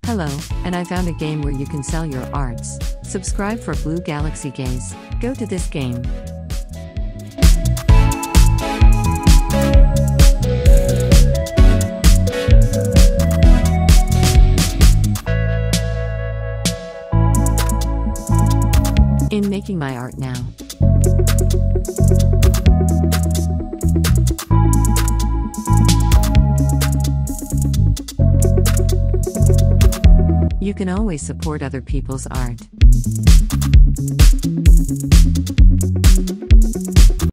Hello, and I found a game where you can sell your arts. Subscribe for Blue Galaxy games. Go to this game. In making my art now. You can always support other people's art.